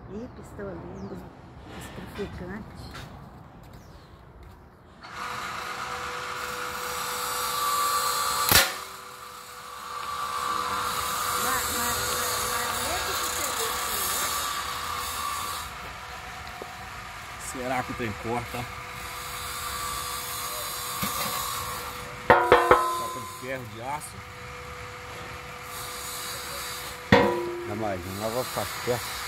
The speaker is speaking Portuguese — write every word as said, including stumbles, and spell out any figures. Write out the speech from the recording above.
E pistolinhos, traficantes. Será que o trem corta? Chapa de ferro, de aço. Não, mas não vou ficar perto.